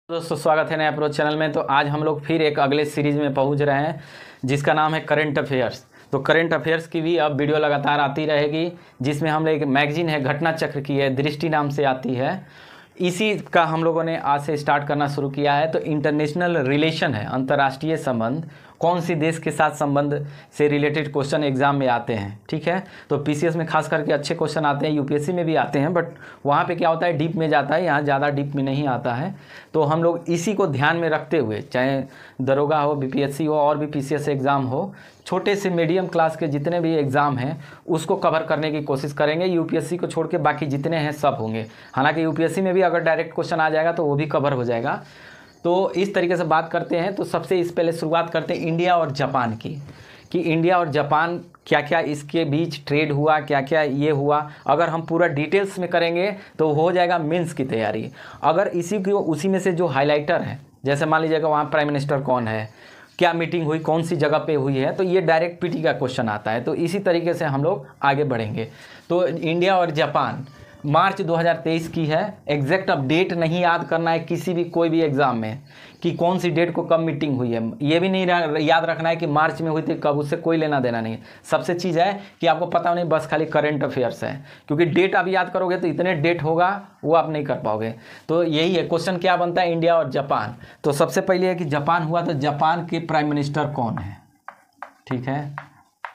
दोस्तों स्वागत है नया अप्रोच चैनल में। तो आज हम लोग फिर एक अगले सीरीज में पहुंच रहे हैं जिसका नाम है करंट अफेयर्स। तो करंट अफेयर्स की भी अब वीडियो लगातार आती रहेगी, जिसमें हम लोग एक मैगजीन है घटना चक्र की है, दृष्टि नाम से आती है। इसी का हम लोगों ने आज से स्टार्ट करना शुरू किया है। तो इंटरनेशनल रिलेशन है, अंतर्राष्ट्रीय संबंध, कौन सी देश के साथ संबंध से रिलेटेड क्वेश्चन एग्जाम में आते हैं। ठीक है, तो पीसीएस में खास करके अच्छे क्वेश्चन आते हैं, यूपीएससी में भी आते हैं, बट वहाँ पे क्या होता है डीप में जाता है, यहाँ ज़्यादा डीप में नहीं आता है। तो हम लोग इसी को ध्यान में रखते हुए, चाहे दरोगा हो, बीपीएससी हो और भी पीसीएस एग्ज़ाम हो, छोटे से मीडियम क्लास के जितने भी एग्ज़ाम हैं उसको कवर करने की कोशिश करेंगे। यूपीएससी को छोड़ के बाकी जितने हैं सब होंगे। हालांकि यूपीएससी में भी अगर डायरेक्ट क्वेश्चन आ जाएगा तो वो भी कवर हो जाएगा। तो इस तरीके से बात करते हैं। तो सबसे इस पहले शुरुआत करते हैं इंडिया और जापान की, कि इंडिया और जापान क्या क्या इसके बीच ट्रेड हुआ, क्या क्या ये हुआ। अगर हम पूरा डिटेल्स में करेंगे तो हो जाएगा मेंस की तैयारी। अगर उसी में से जो हाइलाइटर है, जैसे मान लीजिएगा वहाँ प्राइम मिनिस्टर कौन है, क्या मीटिंग हुई, कौन सी जगह पे हुई है, तो ये डायरेक्ट पीटी का क्वेश्चन आता है। तो इसी तरीके से हम लोग आगे बढ़ेंगे। तो इंडिया और जापान मार्च 2023 की है। एग्जैक्ट अब डेट नहीं याद करना है किसी भी कोई भी एग्ज़ाम में कि कौन सी डेट को कब मीटिंग हुई है। ये भी नहीं याद रखना है कि मार्च में हुई थी कब, उससे कोई लेना देना नहीं है। सबसे चीज़ है कि आपको पता नहीं, बस खाली करंट अफेयर्स है, क्योंकि डेट आप याद करोगे तो इतने डेट होगा वो आप नहीं कर पाओगे। तो यही है क्वेश्चन, क्या बनता है इंडिया और जापान। तो सबसे पहले है कि जापान हुआ, तो जापान के प्राइम मिनिस्टर कौन है। ठीक है,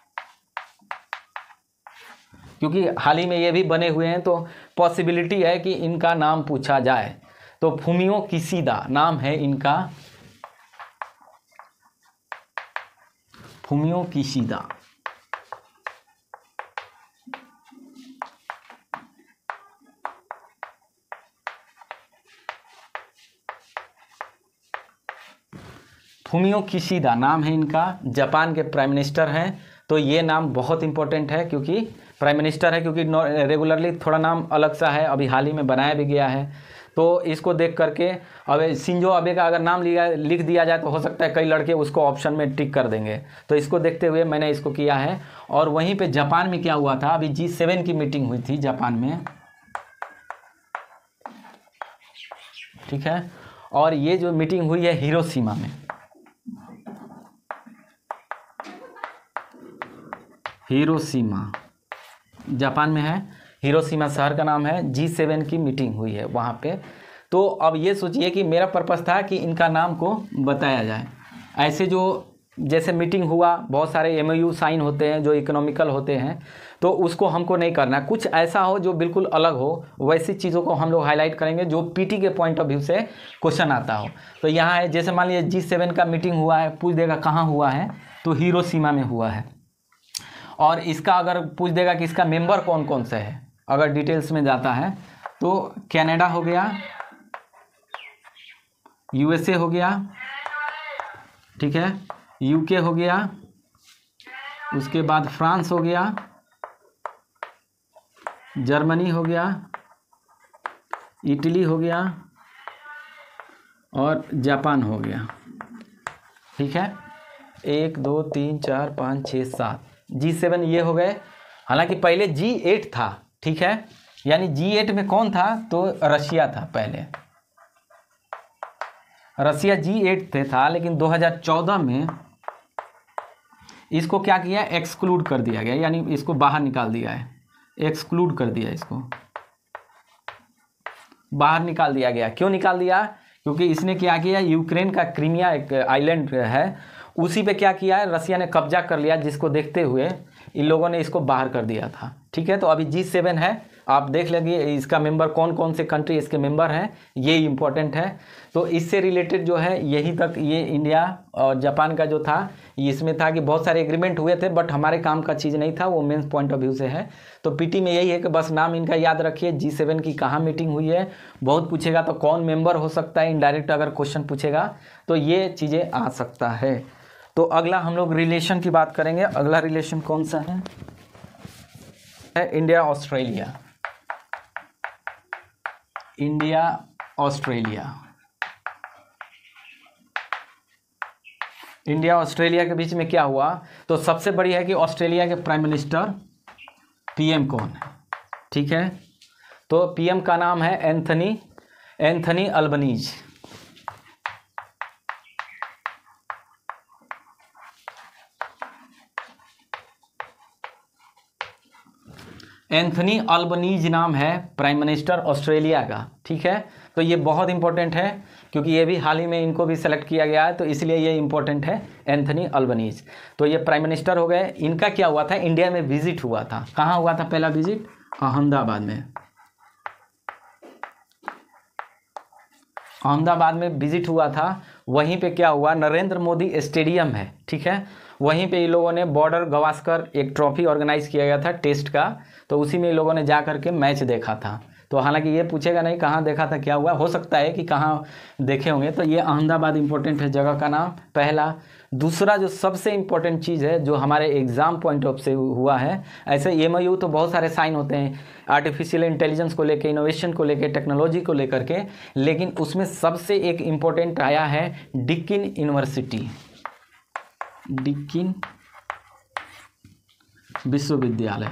क्योंकि हाल ही में ये भी बने हुए हैं तो पॉसिबिलिटी है कि इनका नाम पूछा जाए। तो फूमियो किशिदा नाम है इनका, फूमियो किशिदा। फूमियो किशिदा नाम है इनका, जापान के प्राइम मिनिस्टर हैं। तो ये नाम बहुत इंपॉर्टेंट है, क्योंकि प्राइम मिनिस्टर है, क्योंकि रेगुलरली थोड़ा नाम अलग सा है, अभी हाल ही में बनाया भी गया है। तो इसको देख करके अब शिंजो अबे का अगर नाम लिख दिया जाए तो हो सकता है कई लड़के उसको ऑप्शन में टिक कर देंगे। तो इसको देखते हुए मैंने इसको किया है। और वहीं पे जापान में क्या हुआ था, अभी G7 की मीटिंग हुई थी जापान में। ठीक है, और ये जो मीटिंग हुई है हिरोशिमा में, हिरोशिमा जापान में है, हिरोशिमा शहर का नाम है। G7 की मीटिंग हुई है वहाँ पे। तो अब ये सोचिए कि मेरा पर्पस था कि इनका नाम को बताया जाए। ऐसे जो जैसे मीटिंग हुआ, बहुत सारे MOU साइन होते हैं जो इकोनॉमिकल होते हैं, तो उसको हमको नहीं करना। कुछ ऐसा हो जो बिल्कुल अलग हो, वैसी चीज़ों को हम लोग हाईलाइट करेंगे जो पीटी के पॉइंट ऑफ व्यू से क्वेश्चन आता हो। तो यहाँ है, जैसे मान लीजिए G7 का मीटिंग हुआ है, पूछ देगा कहाँ हुआ है, तो हिरोशिमा में हुआ है। और इसका अगर पूछ देगा कि इसका मेंबर कौन कौन से है, अगर डिटेल्स में जाता है तो कनाडा हो गया, USA हो गया, ठीक है, UK हो गया, उसके बाद फ्रांस हो गया, जर्मनी हो गया, इटली हो गया और जापान हो गया। ठीक है, 1 2 3 4 5 6 7 G7 ये हो गए। हालांकि पहले G8 था। ठीक है, यानी G8 में कौन था, तो रशिया था पहले। रशिया G8 पे था, लेकिन 2014 में इसको क्या किया, एक्सक्लूड कर दिया गया, यानी इसको बाहर निकाल दिया है, एक्सक्लूड कर दिया, इसको बाहर निकाल दिया गया। क्यों निकाल दिया, क्योंकि इसने क्या किया, यूक्रेन का क्रीमिया एक आइलैंड है, उसी पे क्या किया है, रसिया ने कब्जा कर लिया, जिसको देखते हुए इन लोगों ने इसको बाहर कर दिया था। ठीक है, तो अभी G7 है, आप देख लेंगे इसका मेंबर कौन कौन से कंट्री इसके मेंबर हैं, ये इम्पोर्टेंट है। तो इससे रिलेटेड जो है यहीं तक ये इंडिया और जापान का जो था, इसमें था कि बहुत सारे एग्रीमेंट हुए थे, बट हमारे काम का चीज़ नहीं था, वो मेंस पॉइंट ऑफ व्यू से है। तो पीटी में यही है कि बस नाम इनका याद रखिए, G7 की कहाँ मीटिंग हुई है। बहुत पूछेगा तो कौन मेंबर हो सकता है, इनडायरेक्ट अगर क्वेश्चन पूछेगा तो ये चीज़ें आ सकता है। तो अगला हम लोग रिलेशन की बात करेंगे। अगला रिलेशन कौन सा है India Australia. India Australia, India Australia के बीच में क्या हुआ, तो सबसे बड़ी है कि ऑस्ट्रेलिया के प्राइम मिनिस्टर PM कौन है। ठीक है, तो PM का नाम है एंथनी अल्बनीज। एंथनी अल्बनीज नाम है प्राइम मिनिस्टर ऑस्ट्रेलिया का। ठीक है, तो ये बहुत इंपॉर्टेंट है क्योंकि ये भी हाल ही में इनको भी सेलेक्ट किया गया है, तो इसलिए ये इंपॉर्टेंट है, एंथनी अल्बनीज। तो ये प्राइम मिनिस्टर हो गए। इनका क्या हुआ था, इंडिया में विजिट हुआ था। कहाँ हुआ था पहला विजिट? अहमदाबाद में। अहमदाबाद में विजिट हुआ था। वहीं पे क्या हुआ, नरेंद्र मोदी स्टेडियम है, ठीक है, वहीं पे इन लोगों ने बॉर्डर गवास्कर एक ट्रॉफी ऑर्गेनाइज किया गया था टेस्ट का, तो उसी में इन लोगों ने जा करके मैच देखा था। तो हालांकि ये पूछेगा नहीं कहाँ देखा था, क्या हुआ, हो सकता है कि कहाँ देखे होंगे। तो ये अहमदाबाद इंपॉर्टेंट है जगह का नाम, पहला। दूसरा जो सबसे इम्पोर्टेंट चीज़ है जो हमारे एग्ज़ाम पॉइंट ऑफ से हुआ है, ऐसे MOU तो बहुत सारे साइन होते हैं आर्टिफिशियल इंटेलिजेंस को लेके, इनोवेशन को लेके, टेक्नोलॉजी को लेकर के, लेकिन उसमें सबसे एक इम्पोर्टेंट आया है डिकिन यूनिवर्सिटी, डिकिन विश्वविद्यालय।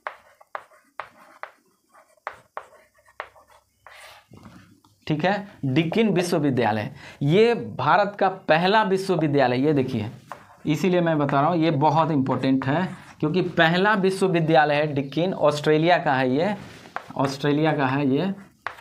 ठीक है, डिकिन विश्वविद्यालय, ये भारत का पहला विश्वविद्यालय, ये देखिए, इसीलिए मैं बता रहा हूँ ये बहुत इंपॉर्टेंट है क्योंकि पहला विश्वविद्यालय है डिकिन, ऑस्ट्रेलिया का है ये, ऑस्ट्रेलिया का है ये,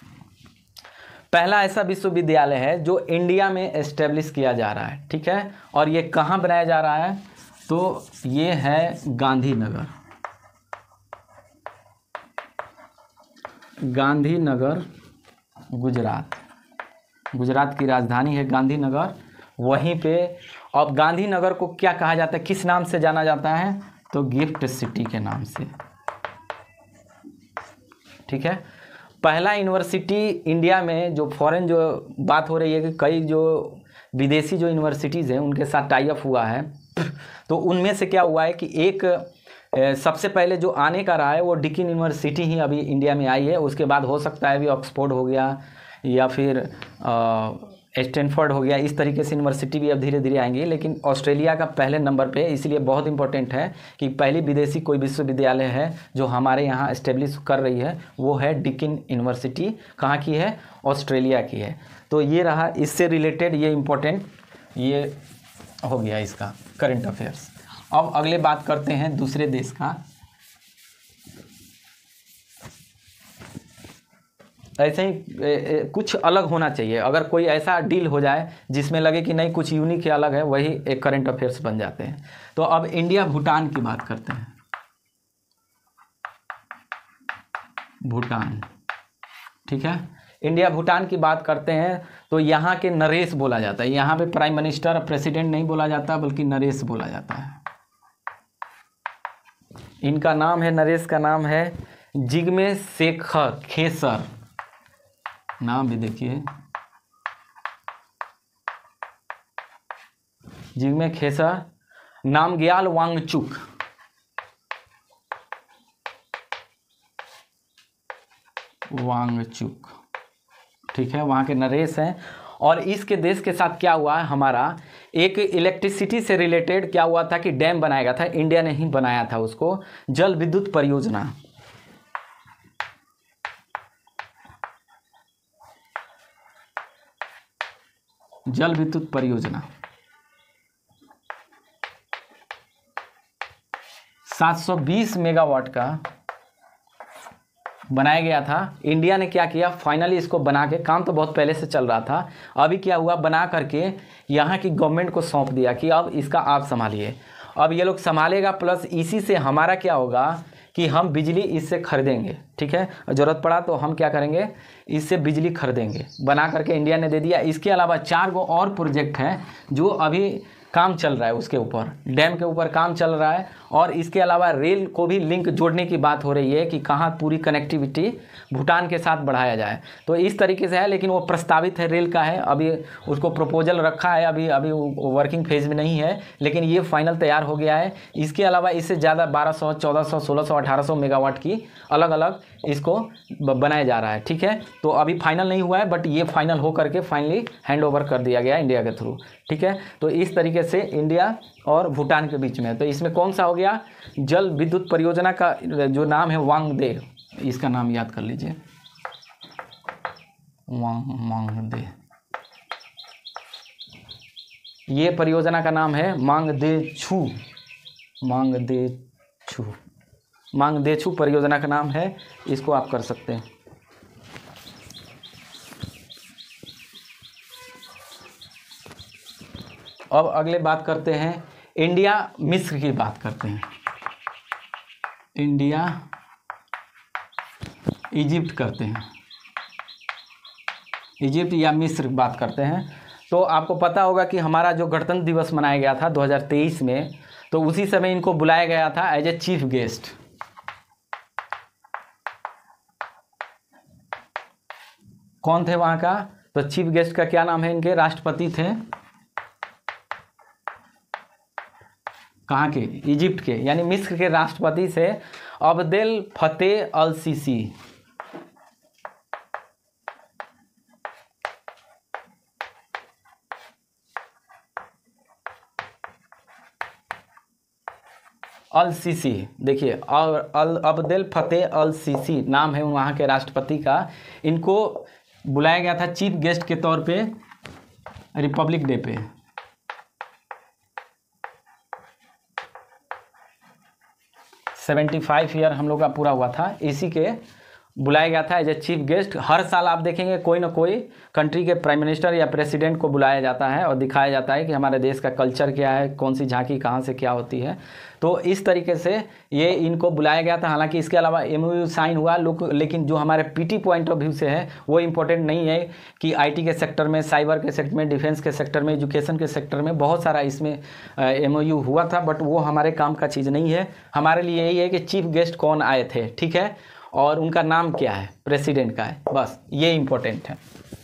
पहला ऐसा विश्वविद्यालय है जो इंडिया में एस्टेब्लिश किया जा रहा है। ठीक है, और ये कहाँ बनाया जा रहा है, तो ये है गांधीनगर, गांधीनगर गुजरात, गुजरात की राजधानी है गांधीनगर, वहीं पे। अब गांधीनगर को क्या कहा जाता है, किस नाम से जाना जाता है, तो गिफ्ट सिटी के नाम से। ठीक है, पहला यूनिवर्सिटी इंडिया में, जो फॉरेन जो बात हो रही है कि कई जो विदेशी जो यूनिवर्सिटीज़ हैं उनके साथ टाई अप हुआ है, तो उनमें से क्या हुआ है कि एक सबसे पहले जो आने का रहा है वो डिकिन यूनिवर्सिटी ही अभी इंडिया में आई है। उसके बाद हो सकता है अभी ऑक्सफोर्ड हो गया या फिर स्टैनफोर्ड हो गया, इस तरीके से यूनिवर्सिटी भी अब धीरे धीरे आएंगी, लेकिन ऑस्ट्रेलिया का पहले नंबर पे, इसलिए बहुत इंपॉर्टेंट है कि पहली विदेशी कोई विश्वविद्यालय है जो हमारे यहाँ इस्टेब्लिश कर रही है वो है डिकिन यूनिवर्सिटी। कहाँ की है, ऑस्ट्रेलिया की है। तो ये रहा इससे रिलेटेड, ये इम्पोर्टेंट, ये हो गया इसका करंट अफेयर्स। अब अगले बात करते हैं दूसरे देश का। ऐसे ही कुछ अलग होना चाहिए, अगर कोई ऐसा डील हो जाए जिसमें लगे कि नहीं कुछ यूनिक या अलग है, वही एक करंट अफेयर्स बन जाते हैं। तो अब इंडिया भूटान की बात करते हैं। भूटान, ठीक है, इंडिया भूटान की बात करते हैं तो यहाँ के नरेश बोला जाता है। यहाँ पे प्राइम मिनिस्टर प्रेसिडेंट नहीं बोला जाता बल्कि नरेश बोला जाता है। इनका नाम है, नरेश का नाम है जिग्मे शेखर खेसर, नाम भी देखिए जिग्मे खेसर, नामग्याल वांगचुक, वांगचुक, ठीक है, वहाँ के नरेश हैं। और इसके देश के साथ क्या हुआ है, हमारा एक इलेक्ट्रिसिटी से रिलेटेड क्या हुआ था कि डैम बनाया गया था, इंडिया ने ही बनाया था उसको, जल विद्युत परियोजना। जल विद्युत परियोजना 720 मेगावाट का बनाया गया था। इंडिया ने क्या किया, फाइनली इसको बना के, काम तो बहुत पहले से चल रहा था, अभी क्या हुआ, बना करके यहाँ की गवर्नमेंट को सौंप दिया कि अब इसका आप संभालिए। अब ये लोग संभालेगा, प्लस इसी से हमारा क्या होगा कि हम बिजली इससे खरीदेंगे। ठीक है, ज़रूरत पड़ा तो हम क्या करेंगे, इससे बिजली खरीदेंगे। बना करके इंडिया ने दे दिया। इसके अलावा 4 गो और प्रोजेक्ट हैं जो अभी काम चल रहा है, उसके ऊपर, डैम के ऊपर काम चल रहा है। और इसके अलावा रेल को भी लिंक जोड़ने की बात हो रही है कि कहाँ पूरी कनेक्टिविटी भूटान के साथ बढ़ाया जाए। तो इस तरीके से है, लेकिन वो प्रस्तावित है, रेल का है, अभी उसको प्रपोजल रखा है, अभी वर्किंग फेज में नहीं है, लेकिन ये फाइनल तैयार हो गया है। इसके अलावा इससे ज़्यादा 1200, 1400, 1600, 1800 मेगावाट की अलग अलग इसको बनाया जा रहा है। ठीक है, तो अभी फाइनल नहीं हुआ है, बट ये फाइनल हो करके फाइनली हैंड ओवर कर दिया गया इंडिया के थ्रू। ठीक है, तो इस तरीके से इंडिया और भूटान के बीच में। तो इसमें कौन सा हो गया, जल विद्युत परियोजना का जो नाम है वांगदे, इसका नाम याद कर लीजिए, वांगदे, ये परियोजना का नाम है मांगदेछू, मांगदेछू। मांगदेछू परियोजना का नाम है, इसको आप कर सकते हैं। अब अगले बात करते हैं इंडिया मिस्र की बात करते हैं। इंडिया इजिप्ट करते हैं, इजिप्ट या मिस्र बात करते हैं। तो आपको पता होगा कि हमारा जो गणतंत्र दिवस मनाया गया था 2023 में, तो उसी समय इनको बुलाया गया था एज ए चीफ गेस्ट। कौन थे वहाँ का? तो चीफ गेस्ट का क्या नाम है? इनके राष्ट्रपति थे, कहाँ के? इजिप्ट के, यानी मिस्र के राष्ट्रपति से Abdel Fattah al Sisi. Al Sisi, देखिए, और अब्देल फतेह अल सीसी नाम है वहाँ के राष्ट्रपति का। इनको बुलाया गया था चीफ गेस्ट के तौर पे रिपब्लिक डे पे। सेवेंटी 75 ईयर हम लोग का पूरा हुआ था, इसी के बुलाया गया था एज ए चीफ गेस्ट। हर साल आप देखेंगे कोई ना कोई कंट्री के प्राइम मिनिस्टर या प्रेसिडेंट को बुलाया जाता है और दिखाया जाता है कि हमारे देश का कल्चर क्या है, कौन सी झांकी कहाँ से क्या होती है। तो इस तरीके से ये इनको बुलाया गया था। हालांकि इसके अलावा MOU साइन हुआ लेकिन जो हमारे PT पॉइंट ऑफ व्यू से है वो इम्पोर्टेंट नहीं है कि IT के सेक्टर में, साइबर के सेक्टर में, डिफेंस के सेक्टर में, एजुकेशन के सेक्टर में बहुत सारा इसमें MOU हुआ था, बट वो हमारे काम का चीज़ नहीं है। हमारे लिए यही है कि चीफ गेस्ट कौन आए थे, ठीक है, और उनका नाम क्या है, प्रेसिडेंट का है, बस ये इम्पोर्टेंट है।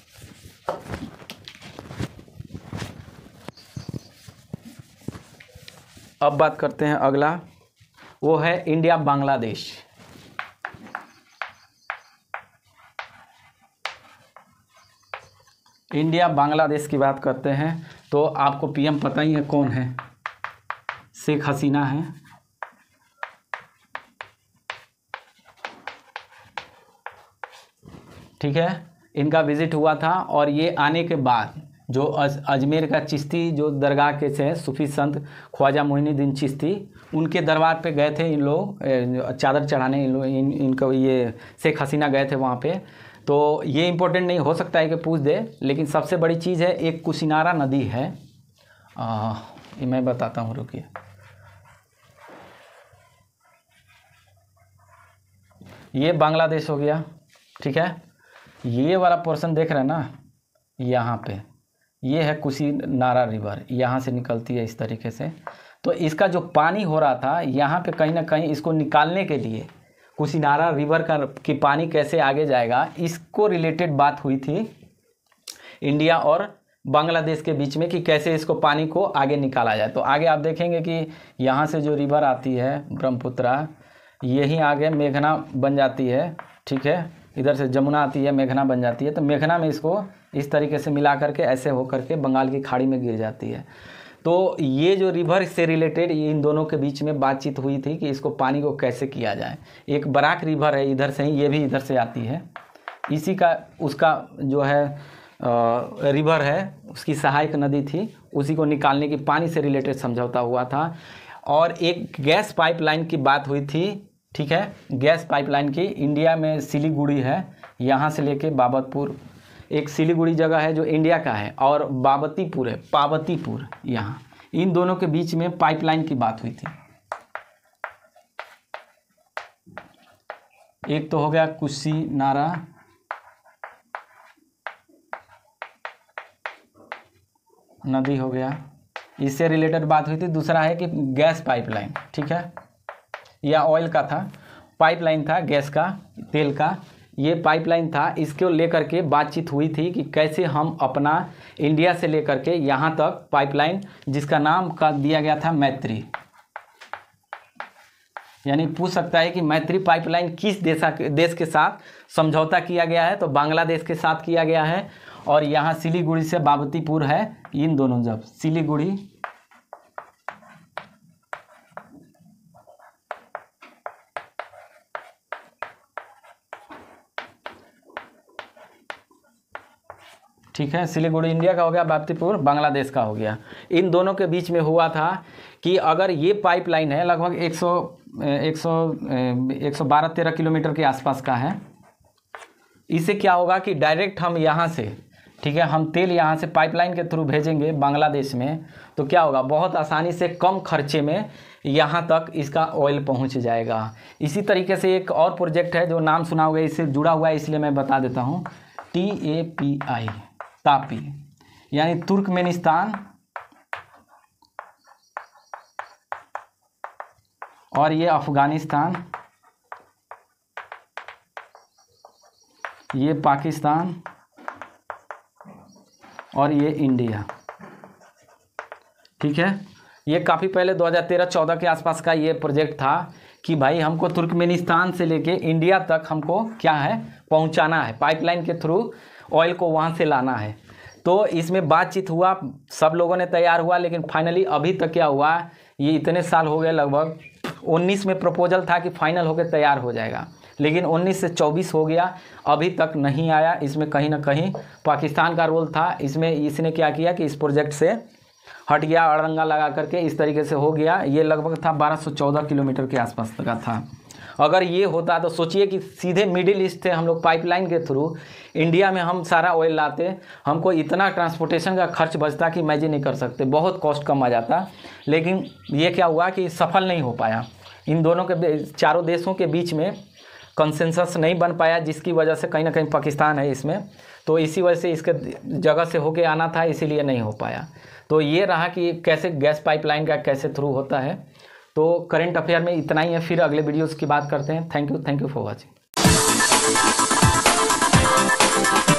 अब बात करते हैं अगला, वो है इंडिया बांग्लादेश। इंडिया बांग्लादेश की बात करते हैं तो आपको PM पता ही है कौन है, शेख हसीना है। ठीक है, इनका विजिट हुआ था और ये आने के बाद जो अजमेर का चिश्ती जो दरगाह के से सूफी संत ख्वाजा मोइनुद्दीन चिश्ती, उनके दरबार पे गए थे इन लोग चादर चढ़ाने। इनको ये शेख हसीना गए थे वहाँ पे। तो ये इम्पोर्टेंट नहीं हो सकता है कि पूछ दे, लेकिन सबसे बड़ी चीज़ है एक कुशिनारा नदी है, ये मैं बताता हूँ, रुकिए। ये बांग्लादेश हो गया, ठीक है। ये वाला पोर्शन देख रहे हैं ना, यहाँ पे ये है कुशिनारा रिवर, यहाँ से निकलती है इस तरीके से। तो इसका जो पानी हो रहा था यहाँ पे कहीं ना कहीं इसको निकालने के लिए कुशिनारा रिवर का कि पानी कैसे आगे जाएगा, इसको रिलेटेड बात हुई थी इंडिया और बांग्लादेश के बीच में कि कैसे इसको पानी को आगे निकाला जाए। तो आगे आप देखेंगे कि यहाँ से जो रिवर आती है ब्रह्मपुत्रा, यही आगे मेघना बन जाती है, ठीक है। इधर से जमुना आती है, मेघना बन जाती है। तो मेघना में इसको इस तरीके से मिला करके ऐसे हो करके बंगाल की खाड़ी में गिर जाती है। तो ये जो रिवर से रिलेटेड इन दोनों के बीच में बातचीत हुई थी कि इसको पानी को कैसे किया जाए। एक बराक रिवर है इधर से ही, ये भी इधर से आती है, इसी का उसका जो है रिवर है, उसकी सहायक नदी थी, उसी को निकालने की पानी से रिलेटेड समझौता हुआ था। और एक गैस पाइपलाइन की बात हुई थी, ठीक है। गैस पाइपलाइन की इंडिया में सिलीगुड़ी है, यहाँ से लेके बाबतपुर, एक सिलीगुड़ी जगह है जो इंडिया का है, और बाबतीपुर है, पावतीपुर, यहाँ इन दोनों के बीच में पाइपलाइन की बात हुई थी। एक तो हो गया कुशिनारा नदी हो गया, इससे रिलेटेड बात हुई थी। दूसरा है कि गैस पाइपलाइन, ठीक है, या ऑयल का था, पाइपलाइन था गैस का, तेल का, ये पाइपलाइन था। इसको लेकर के बातचीत हुई थी कि कैसे हम अपना इंडिया से लेकर के यहाँ तक पाइपलाइन, जिसका नाम का दिया गया था मैत्री, यानी पूछ सकता है कि मैत्री पाइपलाइन किस देश के साथ समझौता किया गया है, तो बांग्लादेश के साथ किया गया है। और यहाँ सिलीगुड़ी से बाबतीपुर है, इन दोनों, जब सिलीगुड़ी ठीक है, सिलीगुड़ी इंडिया का हो गया, बाप्तीपुर बांग्लादेश का हो गया। इन दोनों के बीच में हुआ था कि अगर ये पाइपलाइन है लगभग 112-113 किलोमीटर के आसपास का है, इससे क्या होगा कि डायरेक्ट हम यहाँ से, ठीक है, हम तेल यहाँ से पाइपलाइन के थ्रू भेजेंगे बांग्लादेश में, तो क्या होगा, बहुत आसानी से कम खर्चे में यहाँ तक इसका ऑयल पहुँच जाएगा। इसी तरीके से एक और प्रोजेक्ट है जो नाम सुना होगा, इससे जुड़ा हुआ है, इसलिए मैं बता देता हूँ। TAPI, तापी, यानी तुर्कमेनिस्तान और ये अफगानिस्तान, ये पाकिस्तान और ये इंडिया, ठीक है। ये काफ़ी पहले 2013-14 के आसपास का ये प्रोजेक्ट था कि भाई हमको तुर्कमेनिस्तान से लेके इंडिया तक हमको क्या है, पहुंचाना है, पाइपलाइन के थ्रू ऑयल को वहां से लाना है। तो इसमें बातचीत हुआ, सब लोगों ने तैयार हुआ, लेकिन फाइनली अभी तक क्या हुआ, ये इतने साल हो गए, लगभग 19 में प्रपोजल था कि फाइनल होकर तैयार हो जाएगा, लेकिन 19 से 24 हो गया, अभी तक नहीं आया। इसमें कहीं ना कहीं पाकिस्तान का रोल था। इसमें इसने क्या किया कि इस प्रोजेक्ट से हट गया, अड़ंगा लगा करके इस तरीके से हो गया। ये लगभग था 1214 किलोमीटर के आसपास का था। अगर ये होता तो सोचिए कि सीधे मिडिल ईस्ट से हम लोग पाइपलाइन के थ्रू इंडिया में हम सारा ऑयल लाते, हमको इतना ट्रांसपोर्टेशन का खर्च बचता कि इमेजिन नहीं कर सकते, बहुत कॉस्ट कम आ जाता। लेकिन ये क्या हुआ कि सफल नहीं हो पाया, इन दोनों के चारों देशों के बीच में कंसेंसस नहीं बन पाया, जिसकी वजह से कहीं ना कहीं पाकिस्तान है इसमें, तो इसी वजह से इसके जगह से होके आना था, इसीलिए नहीं हो पाया। तो ये रहा कि कैसे गैस पाइपलाइन का कैसे थ्रू होता है। तो करंट अफेयर में इतना ही है, फिर अगले वीडियोस की बात करते हैं। Thank you for watching.